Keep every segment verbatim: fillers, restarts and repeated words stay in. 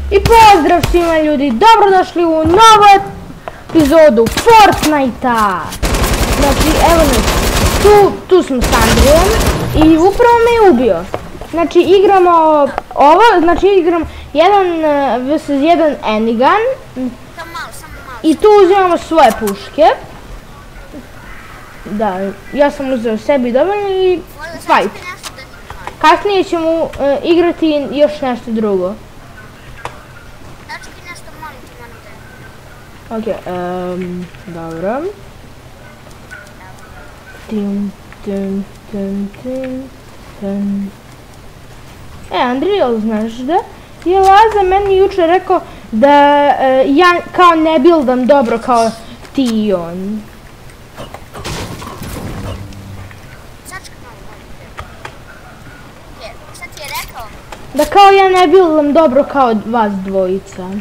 I pozdrav svima ljudi, dobrodošli u novu epizodu Fortnite-a. Znači, evo nas, tu, tu smo s Andrijom i upravo me je ubio. Znači, igramo ovo, znači igram jedan versus jedan Enigan. I tu uzimamo svoje puške. Da, ja sam uzeo sebi dovoljno i fight. Kasnije ćemo uh, igrati još nešto drugo. Ok, um, dobro. Tim, tim, tim, tim, tim. E, Andrijel, znaš da je Laza meni jučer rekao da uh, ja kao ne buildam dobro kao ti i on. Da kao ja ne buildam dobro kao vas dvojica.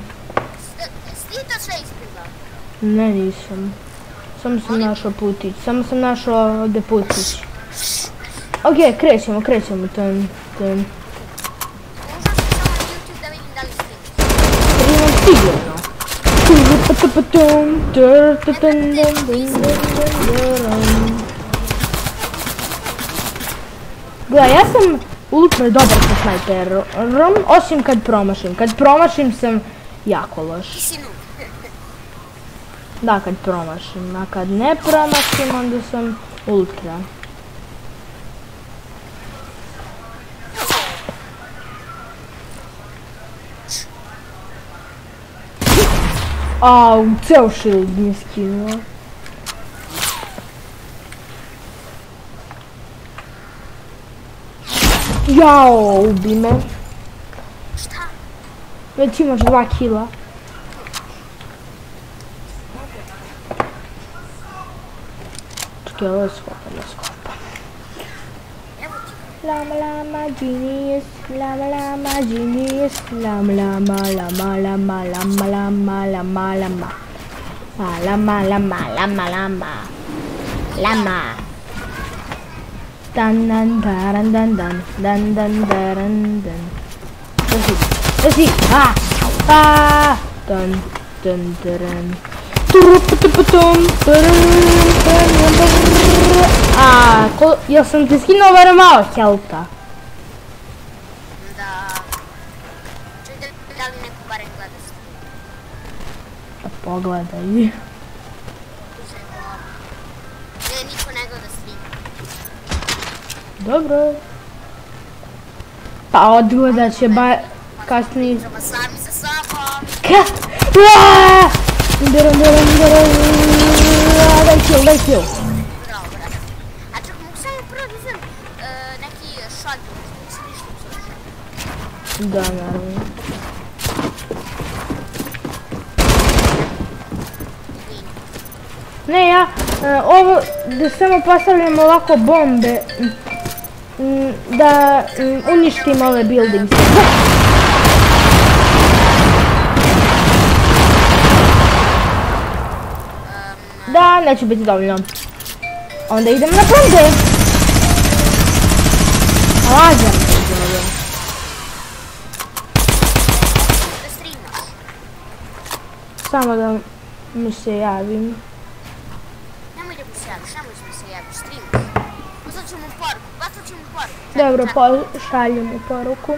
Ne, nisam. Samo sam našao putić. Samo sam našao ovdje putić. Ok, krećemo, krećemo. Ten, ten. Streamam sigurno. Gle, ja sam ultra dobar sa snajperom, osim kad promašim. Kad promašim sam jako loš. Da, kad promašim, a kad ne promašim, onda sam ultra. Au, ceo shield mi je skinuo. Jao, ubi me. Šta? Već imaš dva kila. Čekaj, ovo je skopa, ne skopa. Lama lama genius, lama lama genius, lama lama lama lama lama lama lama lama. Lama lama lama lama. Lama. Dan dan dan dan dan dan dan dan dan. Let's see, let's see. Ah, ah. Dan dan dan. A, jel sam ti skinuo barem malo helta? Da. Čuj da li neko barem gleda se? Pa pogledaj. Ne, niko ne gleda stream. Dobro. Pa odgledat će ba kasnije. Treba sami sa sobom. Ka? Aaaa! Daram, daram, daram. Daj kill, daj kill. Bravo, bravo. A čak mogu samo prvo da uzem neki shotgun, mislim ništa slušam. Da, naravno. Ne, ja, ovo, da samo postavljam ovako bombe, da uništim ove buildings. Da, neće biti dovoljno. Onda idem na bombe. Lažem se zove. Da streamaš. Samo da mi se javim. Nemoj da mi se javiš, nemoj da mi se javiš, streamaš. Poslat ćemo poruku, poslat ćemo poruku. Dobro, pošaljem u poruku.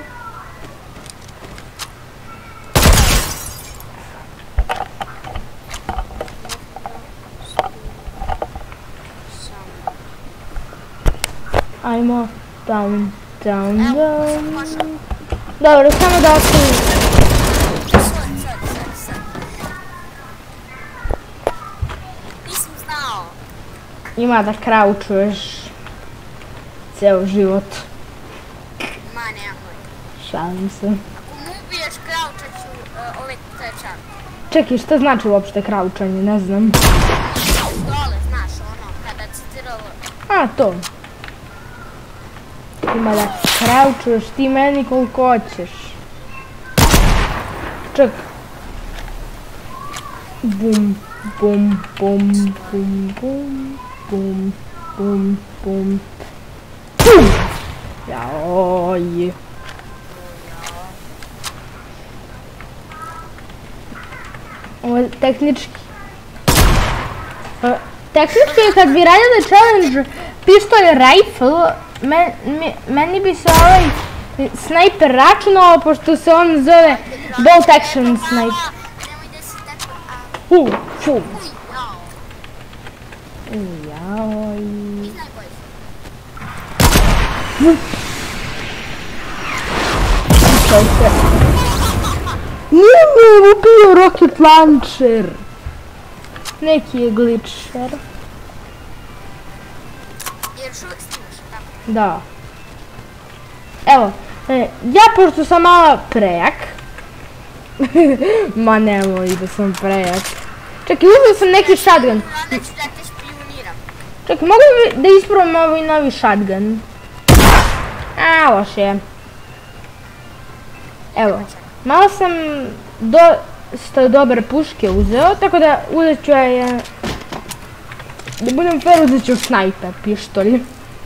Ajmo, down, down, down. Dobro, samo da ostavim. Sad, sad, sad, sad. Nisam znao. Ima da kraučuješ ceo život. Ma, nemoj. Šalim se. Ako mu ubiješ, kraučat ću ove tečan. Čekaj, šta znači uopšte kraučanje, ne znam. Dole, znaš, ono, kada citiralo. A, to. Ima da kraučuješ ti meni koliko hoćeš. Ček. Bum, bum, bum, bum, bum, bum, bum, bum. Bum! Jaoj. tehnički. Uh, tehnički kad bi radili challenge pištolj rifle, men, me, meni bi se ovaj sniper računao, pošto se on zove bolt action sniper. Hu, fu. Jaoj. Nije mi ubio rocket launcher. Neki je glitcher. Jer još uvijek snimaš, tako? Da. Evo, ja pošto sam malo prejak. Ma nemoj da sam prejak. Čekaj, uzeo sam neki shotgun. Onda ću da te špijuniram. Čekaj, mogu bi da isprobam ovaj novi shotgun? A, loše je. Evo, malo sam dosta dobre puške uzeo, tako da uzet ću je... Da budem fair, uzet ću snajper pištolj.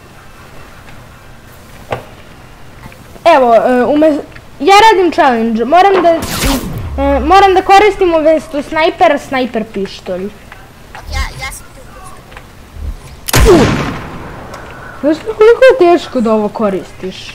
Evo, umez... ja radim challenge, moram da... Moram da koristim umjesto snajper, snajper pištolj. Ok, ja, ja sam tu upucao. Znaš koliko je teško da ovo koristiš?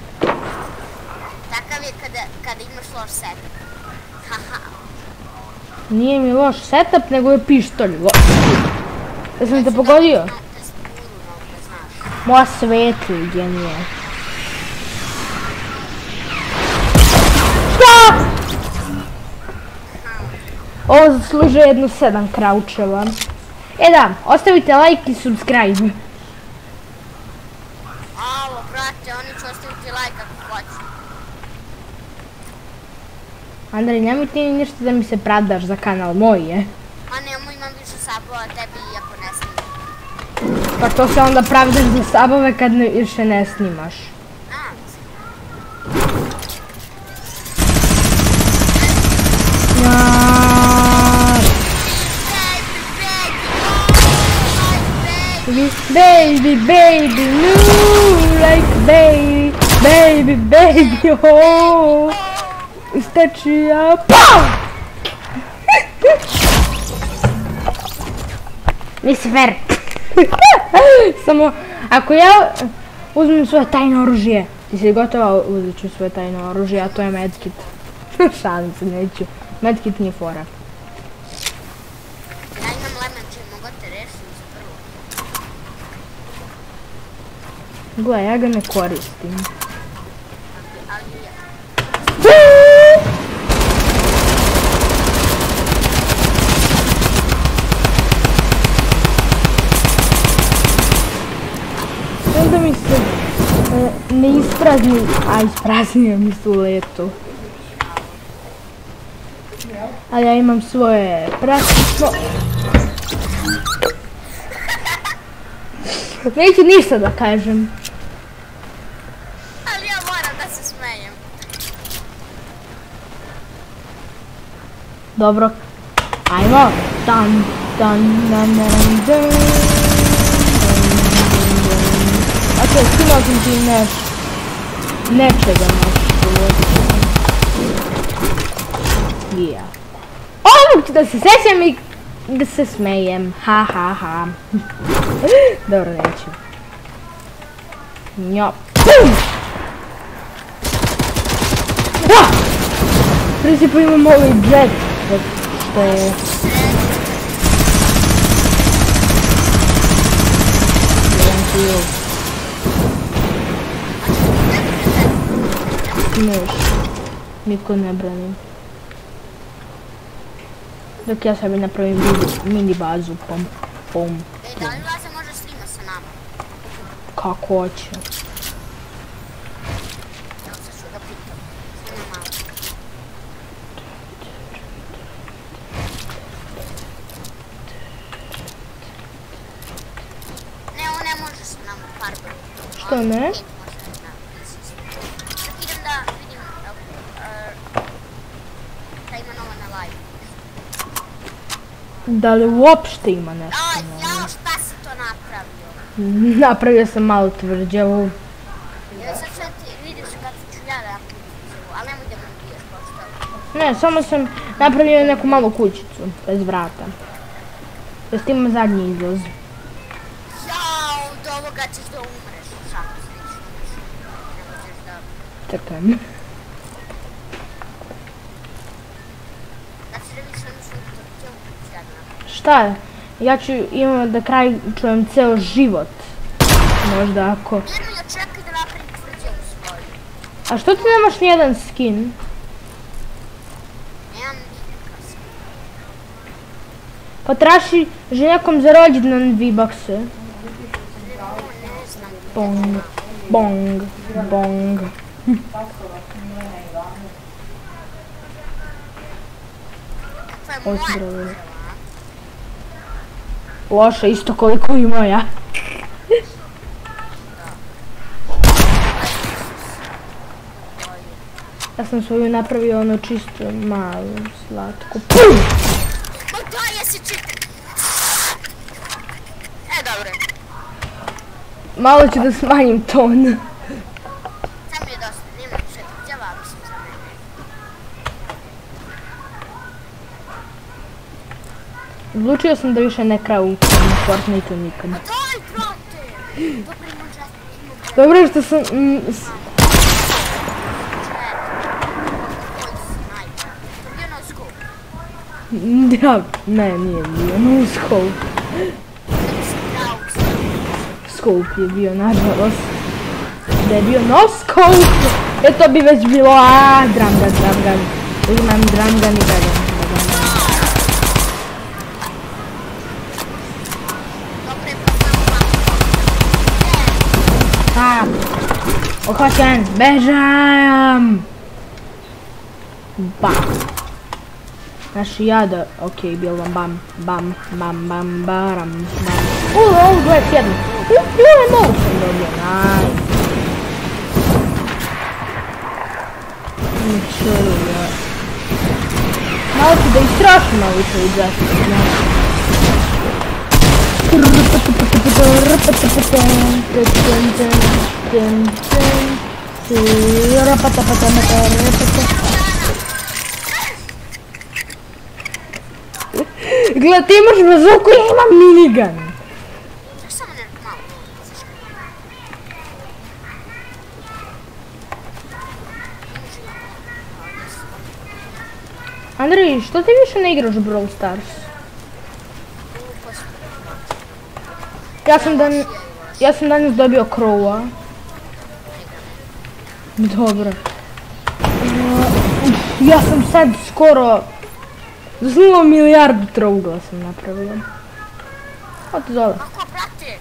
Takav je kada, kada imaš loš setup. Haha. Nije mi loš setup, nego je pištolj loš. Da sam te pogodio? No, to je spuru, no, da znaš. Moja svetli genije. Šta? Ovo zaslužuje jedno sedam kraučeva. E da, ostavite like i subscribe. Alo, brate, oni će ostaviti like ako hoće. Andrej, nemoj ti ništa da mi se pradaš za kanal, moj je. Ma nemoj, imam više sabova tebi iako ne snimam. Pa to se onda pravdaš za sabove kad ne, više ne snimaš. A, Baby, baby, no, like baby, baby, baby, oh, stačija, pam! Nisi fair. Samo, ako ja uzmem svoje tajno oružje, ti si gotova, uzet ću svoje tajno oružje, a to je medkit. Šalim se, neću. Medkit nije fora. ja imam lemon čim mogu te rešiti za prvo. Gle, ja ga ne koristim. Ali ja. Onda mi se e, ne isprazni, a ispraznio mi se u letu. Ali ja imam svoje praktično... Neću ništa da kažem. Ali ja moram da se smejem. Dobro. Ajmo. Dan, dan, dan, dan, dan. Ok, skinuo sam ti neš... Nečega nešto. Ja. Ovog ću da se sjećam i da se smejem. Ha, ha, ha. Dobro, neću. Njo. Pum! Ah! U principu imam ovaj jet. Što je... Neš. Niko ne brani. Dok ja sebi napravim mini bazu, pom, pom. E, da li Laza može snima sa nama? Kako hoće. Evo sad ću ga pitam. Snima malo. Ne, on ne može sa nama, pardon. Što ne? On može sa nama, nisi. Čak idem da vidim da ima novo na live. Da li uopšte ima nešto? Aj, jao, šta si to napravio? Napravio sam malo tvrđavu. Evo sad sad ti vidiš kako ću ja da napravim tvrđavu, ali nemoj da me ubiješ pošto. Ne, samo sam napravio neku malu kućicu, bez vrata. Da s tim zadnji izlaz. Jao, od ovoga ćeš da umreš. Šalim se, nećeš umreš. Ne možeš da... Čekam. Znači da vidiš ono što to će umreti zadnja. Šta je? Ja ću imati da kraj čujem ceo život. Možda ako... Mirno, ja čekaj da napravim tvrđavu svoju. A što ti nemaš nijedan skin? Nemam nikakav skin. Pa traži ženjakom za rođendan V-Bucks-e. Ne znam. Bong, bong, bong. Kakva je moja tvrđava? Loša, isto koliko i moja. Ja sam svoju napravio ono čisto malu, slatku. Pum! Ma daj, jesi čiter! E, dobro. Malo ću da smanjim ton. Sam mi je dosta, nema više tvrđava, mislim za mene. Odlučio sam da više ne kraju u Fortnite-u nikad. Ma daj, brate! Dobro, imam žet, imam žet. Dobro što sam... Mm, s- ja, ne, nije bio no scope. Scope je bio, nažalost. Da je bio no scope, e to bi već bilo, aaa, dramgan, dramgan. Uzimam dramgan i dalje. Ha, uhvaćen, bežam. Bam. Naši jada, okej, bil vam bam, bam, bam, bam, baram, bam. Uuu, ovo dvajest jedan. Uuu, je mogu sam dobio, nice. Ničeruja. Malo ću da istrašim malo više u džesu, znaš. Gleda, ti imaš bazuku, ja imam minigun. Samo ne malo. Andrej, što ti više ne igraš Brawl Stars? Ja sam dan... Ja sam danas dobio Crowa. Dobro. Ja sam sad skoro... Zlo milijardu trougla sam napravio. Ko te zove? Ako, brate!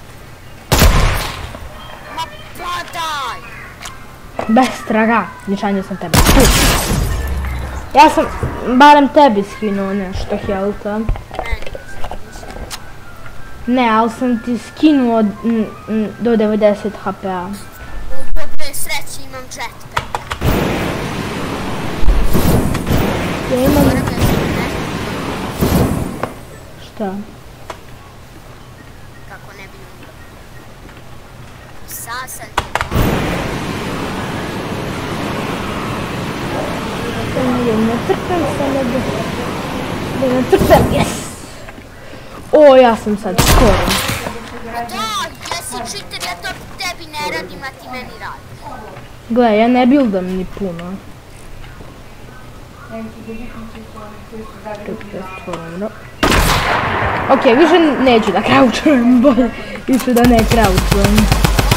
Ma padaj! Bez traga, ničanje sam tebe. Ja sam barem tebi skinuo nešto helta. Ne, ali sam ti skinuo mm, mm, do devedeset H P-a. U dobre sreći imam jetpack. Ja imam... Moram da se ne... Šta? Kako ne bi umro. Sasan ti Ne, ne trpem se, ne da... Da ne trpem, yes! O, ja sam sad skoro. Da, jesi čiter, ja to tebi ne radim, a ti meni radiš. Gle, ja ne buildam ni puno. Ok, više neću da kraučujem, bolje više da ne kraučujem.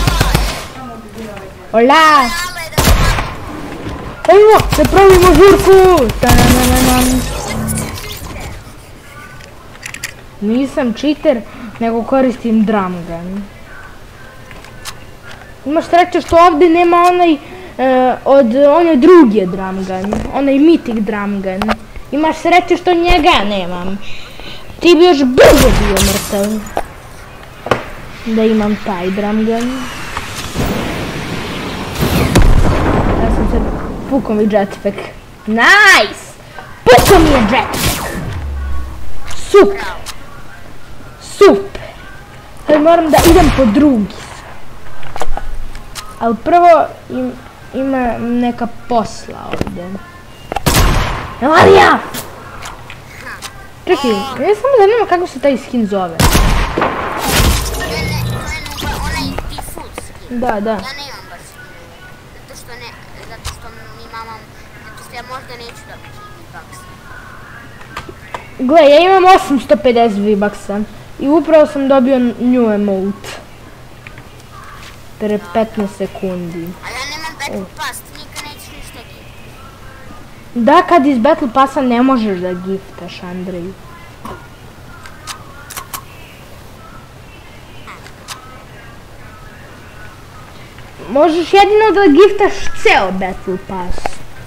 Hola! Ale da se Evo, da pravimo žurku! Ta-na-na-na-nam. Nisam cheater, nego koristim dramgun. Imaš sreće što ovdje nema onaj, e, od one druge dramgun, onaj mythic dramgun. Imaš sreće što njega nemam. Ti bi još brzo bio mrtav. Da imam taj dramgun. Ja sam se pukao mi jetpack. Nice! Pukao mi je jetpack! Super! Super! Sad moram da idem po drugi. Ali prvo im, ima neka posla ovdje. Elarija! Čekaj, ja samo zanima kako se taj skin zove. To je onaj default skin. Da, da. Ja nemam baš skin. Zato što ne, zato što mi mamam, zato što ja možda neću dobiti V-Bucks. Gle, ja imam osamsto pedeset V-Bucksa i upravo sam dobio new emote. Pre petnaest sekundi. Ali ja nemam Battle Pass, ti nikad nećeš ništa gifta. Da, kad iz Battle Passa ne možeš da giftaš, Andrej. Možeš jedino da giftaš ceo Battle Pass.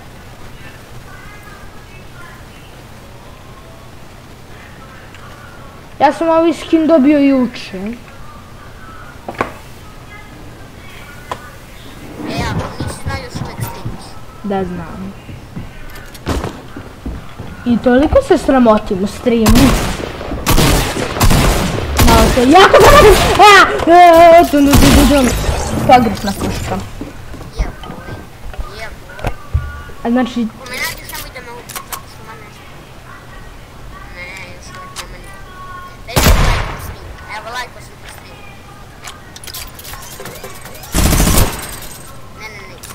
Ja sam ovaj skin dobio juče. E ja, nisi znao još uvek streamiš. Da, znam. I toliko se sramotim u streamu. Malo se jako sramotim. Aaaa! Dum, dum, dum, dum. Pogrešna koška. Jebo, jebo. A znači... Ako me nađeš, nemoj da me učiš, zato što ima nešto. Ne, još uvek nema ništa. Daj mi like u stream. Evo, like sam u stream. Ne, ne, nećeš.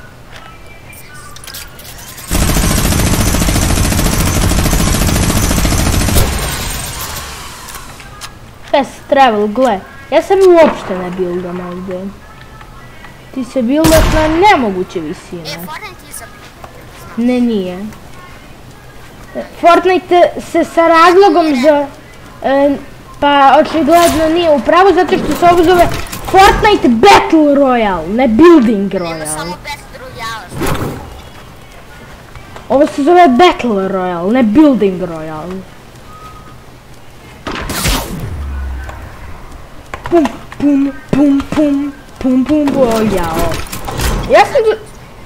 Fast travel, gle. Ja sam uopšte ne buildam ovdje. Ti se buildaš na nemoguće E, visine. Fortnite je za... Ne, nije. Fortnite se sa razlogom za... e, pa očigledno nije u pravu zato što se ovo zove Fortnite Battle Royale, ne Building Nema Royale. samo Battle Royale. Ovo se zove Battle Royale, ne Building Royale. Pum, pum, pum, pum, pum, pum, pum, jao. Ja sam tu...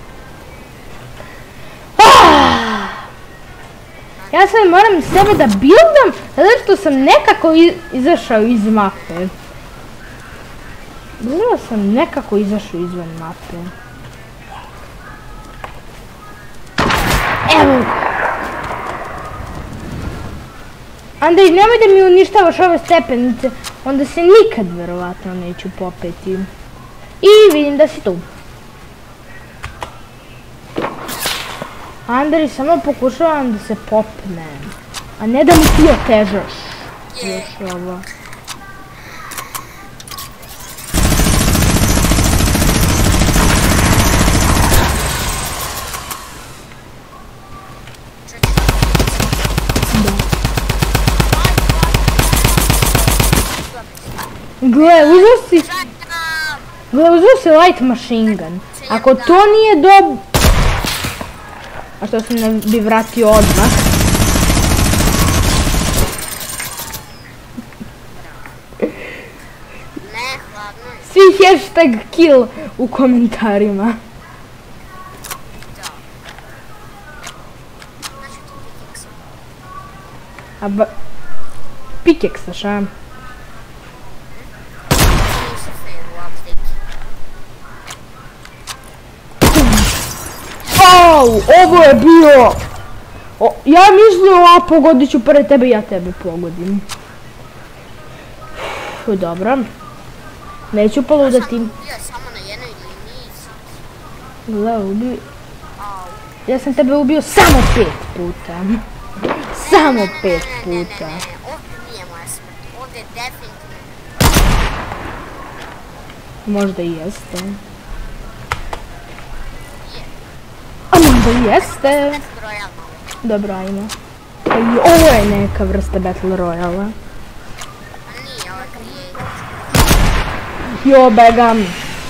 Ah! Ja sad moram sebe da buildam, zato što sam nekako izašao iz mape. Bilo sam nekako izašao izvan mape. Evo! Andrej, nemoj da mi uništavaš ove stepenice, onda se nikad verovatno neću popeti. I vidim da si tu. Andrej, samo pokušavam da se popnem, a ne da mi ti otežaš. Još ovo. Gle, uzeo si... Gle, uzeo si light machine gun. Ako to nije dob... A što se ne bi vratio odmah? Ne, hladno je. Svi hashtag kill u komentarima. Da. Znači ti pikeksa. A ba... Pikeksaš, a? Nisi fair u update. Au, ovo je bio... O, ja mislim, a pogodit ću pored tebe, ja tebe pogodim. Uf, dobro. Neću poludati. Bio je samo na jednoj linijici. Gle, ubio... Au. Ja sam tebe ubio samo pet puta. Samo pet Ne, ne, ne, puta. ne, ne, ovdje nije moja smrt. Ovdje je definitivno. Možda i jeste. A možda i jeste. Battle Royale malo. Dobro, ajmo. Pa i ovo je neka vrsta Battle Royale. A nije, ovo je creator. Jo, begam.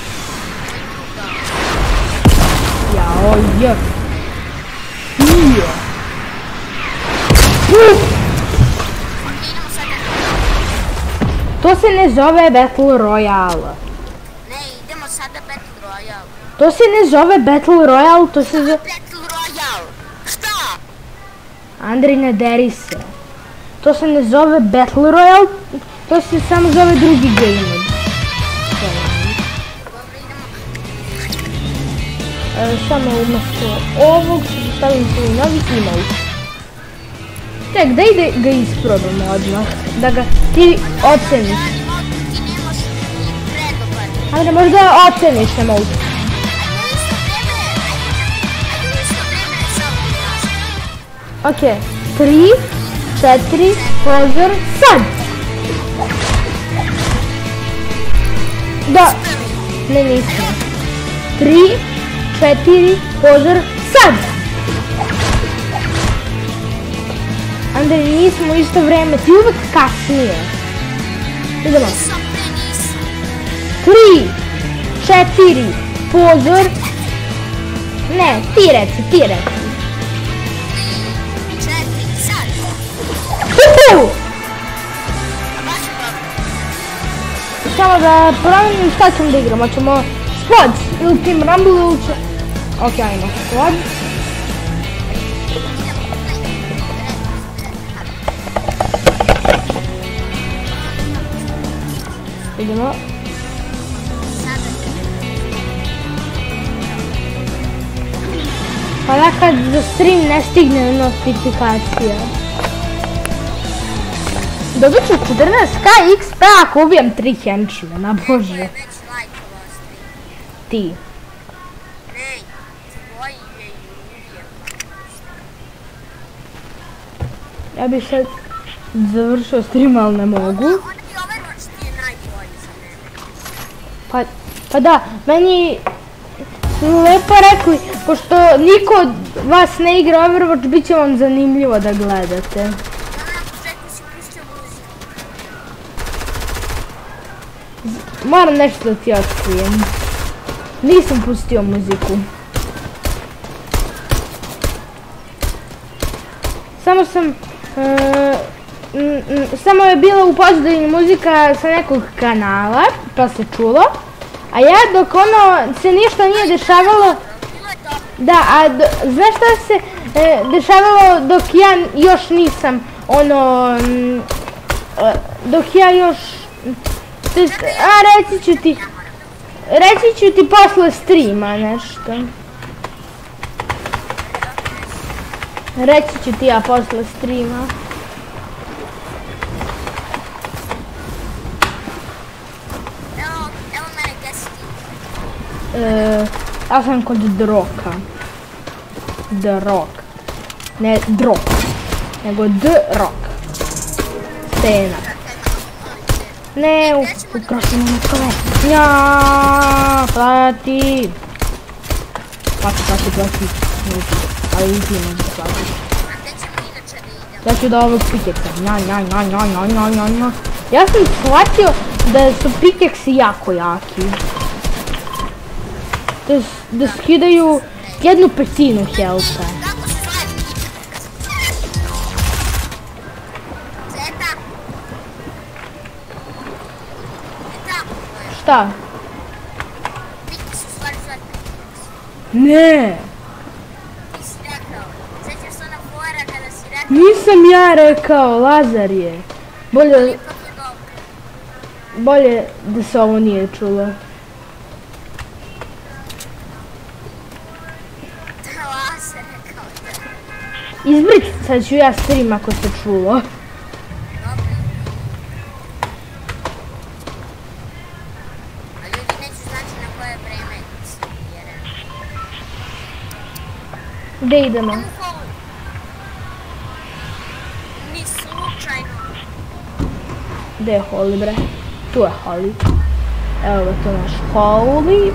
Jao, je. Ije. Uf, Ok, idemo sad na... to se ne zove Battle Royale. Ne, idemo sada Battle Royale. To se ne zove Battle Royale, to se zove... Battle Royale! Šta? Andrej, ne deri se. To se ne zove Battle Royale, to se samo zove drugi game mode. Dobro, idemo. E, samo umjesto ovog stavim svoj novi emote. Ček, da ide ga isprobamo odmah, da ga ti oceniš. Ajde, možda oceniš emote. Ok, tri, četiri, pozor, sad! Da, ne nismo. tri, četiri, pozor, sad! Andrej, nismo u isto vreme, ti uvek kasnije. Idemo. tri, četiri, pozor. Ne, ti reci, ti reci. Uhu! Samo da promijenim šta ćemo da igramo, ćemo Squad ili Team Rumble ili će... Ok, ajmo Squad. Idemo. Pa da kad za stream ne stigne notifikacija. Dobit ću četrnaest ka iks pe ako ubijem tri henchmana, bože. Ti. Ja bih sad završio stream, ali ne mogu. Pa, pa da, meni lepo rekli, pošto niko od vas ne igra Overwatch, bit će vam zanimljivo da gledate. Moram nešto da ti otkrijem. Nisam pustio muziku. Samo sam... Uh, samo je bila u pozadini muzika sa nekog kanala, pa se čulo. A ja dok ono se ništa nije dešavalo... Da, a do, znaš šta se e, dešavalo dok ja još nisam ono... M, dok ja još... A reći ću ti... Reći ću ti posle streama nešto. Reći ću ti ja posle streama. E, ja sam kod Droka. Drok. Ne Drok. Nego D-Rock. Stena. Ne, ukrašimo na kole. Njaaaa, plati. Plati, plati, plati. Ali ti ne da plati. Ja ću da ovog pikeksa. Nja, nja, nja, nja, nja, nja, nja, nja. Ja sam shvatio da su pikeksi jako jaki. Da skidaju jednu petinu healtha. Šta? Ne! Nisam ja rekao, Lazar je. Bolje... Bolje da se ovo nije čulo. Izbricat ću ja stream ako se čulo. Gdje idemo? Ni slučajno. Gdje je Holly, bre? Tu je Holly. Evo ga, to je naš Holly.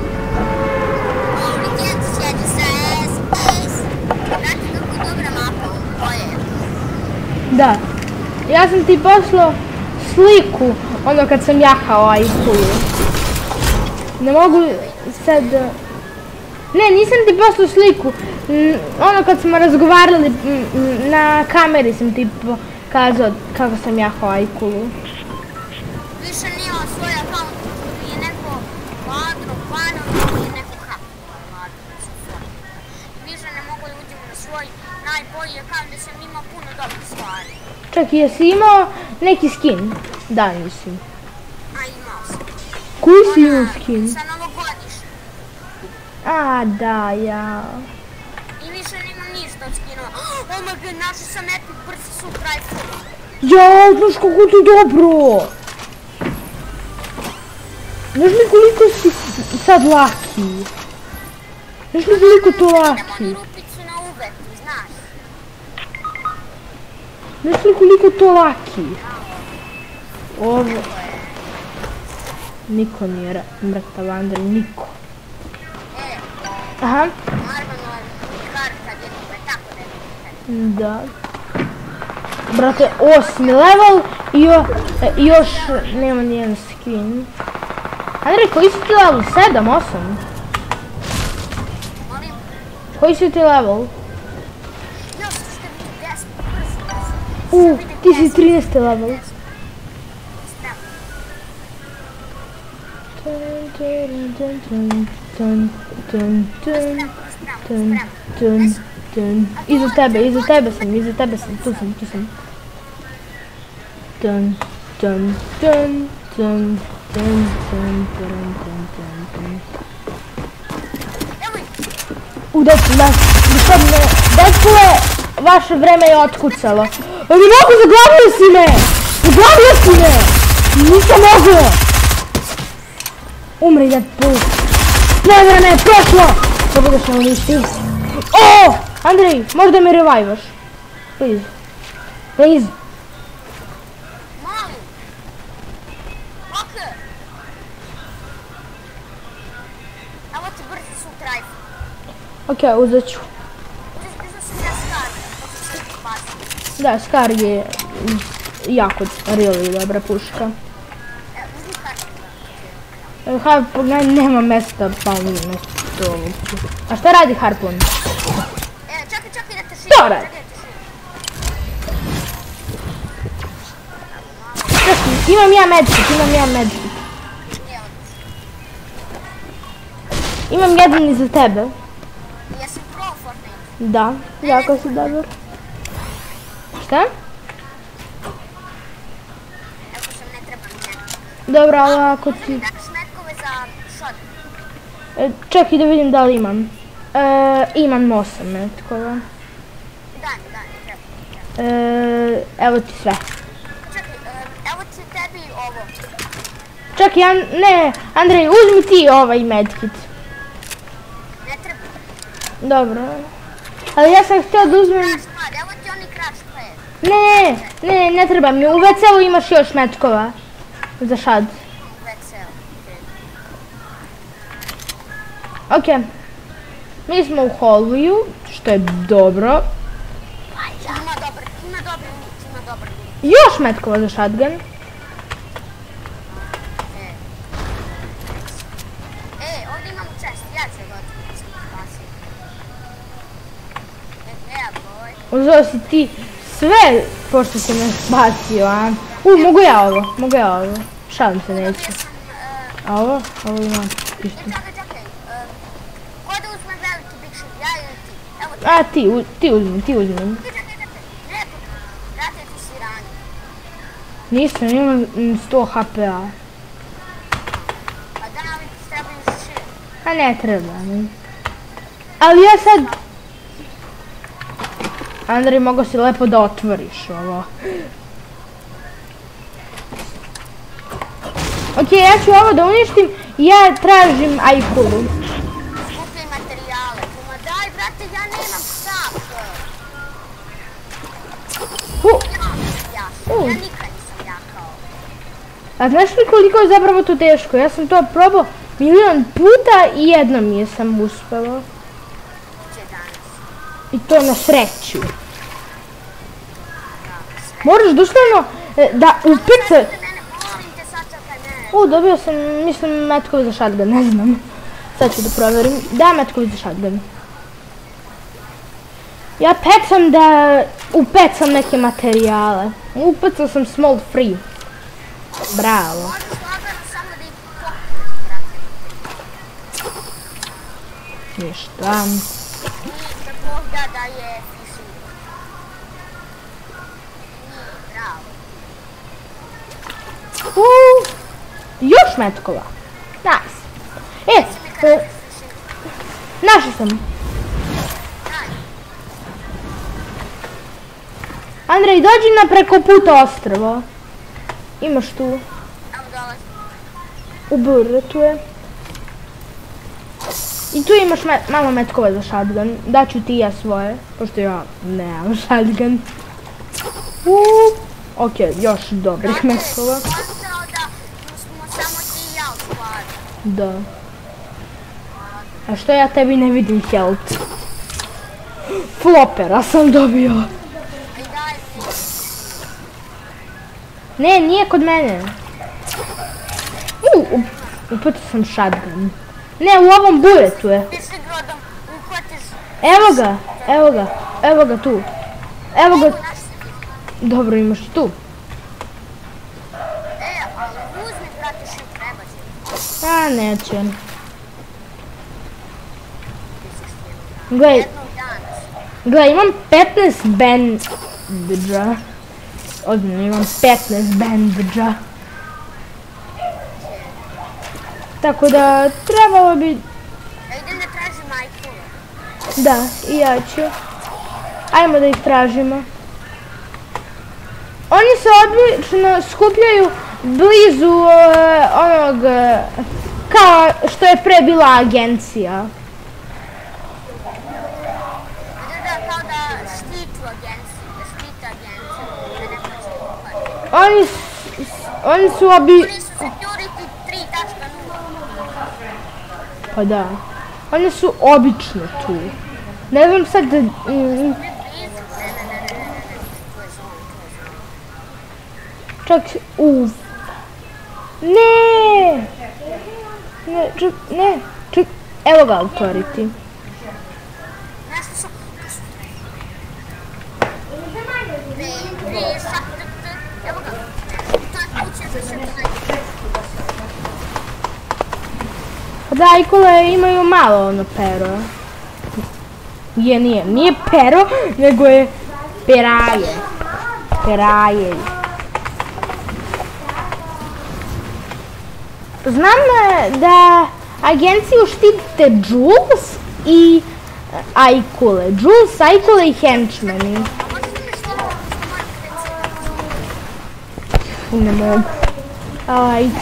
Da. Ja sam ti poslao sliku, ono kad sam jahao ajkulu. Ne mogu sad... Ne, nisam ti poslao sliku. Ono kad smo razgovarali na kameri sam ti pokazao kako sam jahao ajkulu. Više nije on svoj akaunt, je neko ladno, pano, je neko kako ladno. Više ne mogu da uđemo na svoj najbolji akaunt da sam imao puno dobrih stvari. Čak i jesi imao neki skin? Da, mislim. A imao sam. Koji si imao skin? Sa novogodišnjim. A, da, ja. I više nemam ništa od skinova. Oh my god, našao sam epic brzi suit rifle. Jao, znaš kako to dobro. Znaš li koliko si sad laki? Znaš li koliko to laki? Idemo na rupicu na uvetu, znaš. Znaš li koliko to laki? Ovo... Niko nije mrtav, Andrej, niko. E, Aha. naravno, karta djetove, tako da je. Da. Brate, osmi level i jo, e, još nema nijedan skin. Andrej, koji si ti level? sedam, osam? Molim? Koji si ti level? Još ste vidi deset, brzo, brzo. U, ti si trinaesti level. Tun, tun, tun, tun, tun, tun, tun, tun, tun. Iza tebe, iza tebe sam, iza tebe sam, tu sam, tu sam. Tun, tun, tun, tun, tun, tun, tun, tun, tun, tun. U, dečko, da, gospodine, dečkove, vaše vreme je otkucalo. Ne mogu, zaglavio si me! Zaglavio si me! Nisam mogla! Umri, Deadpool! Sve vreme je prošlo! Da budeš na uništi. O! Andrej, možda me revivaš? Please. Please. Molim. Ok. Evo ti brzi suit rifle. Ok, uzet ću. Uzeo sam ja Scar, to ću se baciti. Da, Scar je jako, really dobra puška. E, uzmi kartu. Harpun, nema mesta, pa nije mesta ovog. A šta radi Harpun? E, čekaj, čekaj da te širim. Što radi? Čekaj, imam ja medkit, imam ja medkit. Imam jedan iza tebe. Jesi pro Fortnite? Da, jako si dobar. Šta? Evo sam ne treba mi. Dobro, ali ako ti... Daš metkove za shot. E, čekaj da vidim da li imam. E, imam osam metkova. Daj mi, daj mi, treba. E, evo ti sve. Čekaj, evo ti tebi ovo. Čekaj, ja, ne, Andrej, uzmi ti ovaj medkit. Ne treba. Dobro. Ali ja sam htio da uzmem... Crash pad, evo ti oni crash pad. Ne, ne, ne, ne treba mi. U ve ce-u imaš još metkova. Za šad. ve ce-u. Ok. Mi smo u Hallwayu, što je dobro. Ima dobar, ima dobar loot, ima dobar loot. Još metkova za shotgun. E. E, ovdje imamo chest, ja ću ga otvoriti, sam spasio. Yeah, boy. Uzeo si ti sve pošto si me spacio, a? U, mogu ja ovo, mogu ja ovo. Šalim se, neću. Dobio sam, e, A ovo? Ovo imam. e, čekaj, čekaj. e, Ko da uzme veliki big shot, ja ili ti? Evo ti. A, ti, u- ti uzmi, ti uzmi. Čekaj, čekaj, čekaj. Ne, brate, ti si ranjen. Nisam, imam mm, sto ha pe a. A da, ali ti trebaju šir. A ne treba mi. Ali ja sad... Andrej, mogo si lepo da otvoriš ovo. Ok, ja ću ovo da uništim i ja tražim ajkulu. Skupljaj materijale. Ma daj, brate, ja nemam sap. U, Ja, U. ja nikad nisam jakao. a znaš li koliko je zapravo to teško? Ja sam to probao milion puta i jednom jesam uspela. Će danas. I to na sreću. Moraš doslovno e, da upice... Ne, ne, molim te, sačekaj mene. U, dobio sam, mislim, metkove za shotgun, ne znam. Sad ću da provjerim. Da, metkove za shotgun. Ja pecam da upecam neke materijale. Upecao sam small free. Bravo. Možeš lagano samo da ih pokriješ, brate. Ništa. Ništa, Bog da da je fishing. Nije, bravo. U, još metkova. Nice. E, Reci mi kad e, nađeš fishing. Našao sam. Andrej, dođi na preko puta ostrvo. Imaš tu. Evo dolazim. U burretu je. I tu imaš me, malo metkova za shotgun. Daću ti ja svoje, pošto ja nemam shotgun. Uuu. Ok, još dobrih metkova. Znate, da smo samo ti i ja u skladu. Da. A što ja tebi ne vidim health? Flopera sam dobio. Aj daj mi. Ne, nije kod mene. U, upatio sam shotgun. Ne, u ovom buretu je. Ti si grodom, uhvatiš. Evo ga, evo ga, evo ga tu. Evo ga. Evo naš si ti. Dobro, imaš i tu. E, ali uzmi, brate, što treba će. A, neće. Ti si štijel. Gledaj, Jednog danas. gledaj, imam petnaest bandage-a. Ozbiljno, imam petnaest bandage-a. Tako da, trebalo bi... Ja idem da tražim majkula. Da, i ja ću. Ajmo da ih tražimo. Oni se obično skupljaju blizu uh, onog, uh, kao što je pre bila agencija. Idem da kao da štitu agenciju, da štite agenciju, da ne hoće uhvatiti. Oni, s- oni su obi... Oni su security tri tačka nula. Pa da. Oni su obično tu. Ne znam sad da... mm, Ne blizu. Ne, ne, ne, ne, ne, ne, ne. Tu je zon, tu je zon. čak... Uf. Ne! Ne, čak, ne, čak... Evo ga, authority. Nešto su... Tu su tri. Tri, tri, šak, t, t. Evo ga. To je kuća za se najde. Da, ajkule imaju malo ono pero. Je, nije, nije pero, nego je peraje. Peraje. Znam e, da agenciju štite Jules i e, ajkule. Jules, ajkule i henchmeni. A možeš da mi što moram recimo? Ne mogu. Ajde.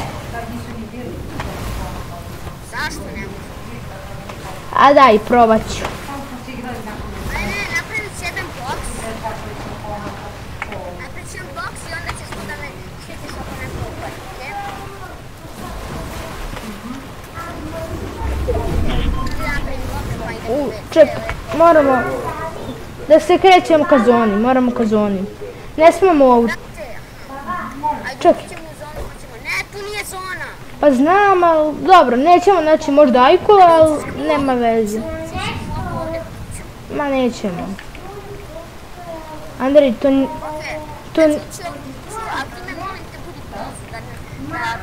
Zašto ne mogu? A daj, probat ću. Ne, ne, napravit ću jedan boks. Napravit ću jedan boks i onda ćeš tu da me štitiš ako neko uhvati, okej? Onda napravim boks pa idem U, u ček, moramo da se krećemo ka zoni, moramo ka zoni. Ne smemo ovu. Brate, ajde Ček. uđemo u zonu, hoćemo. Ne, tu nije zona. Pa znam, ali dobro, nećemo naći možda ajkula, ali nema veze. Mogu ovdje kuću. Ma nećemo. Andrej, to... n- Okej, To... znači n- ću, ću, ali ti me molim te budi blizu, da ne, da...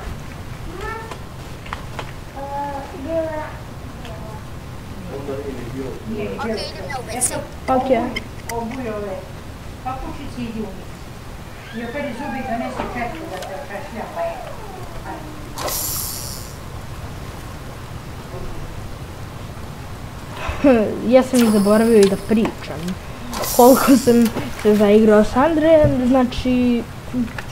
Okej, idem ja u ve ce. Ok. Obuj ove papučici i ljubi. I operi zubi donese četku da te očešlja pa je. Ja sam i zaboravio i da pričam. Koliko sam se zaigrao s Andrejem, znači...